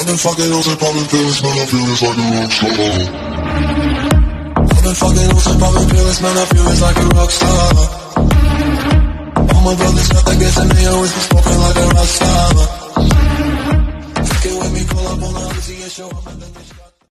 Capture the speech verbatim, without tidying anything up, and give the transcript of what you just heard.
I've been fucking on some poppin' pills, man, I feel this like a rock star. I've been fucking on some poppin' pills, man, I feel this like a rock star. All my brothers got that gas and they always be smoking like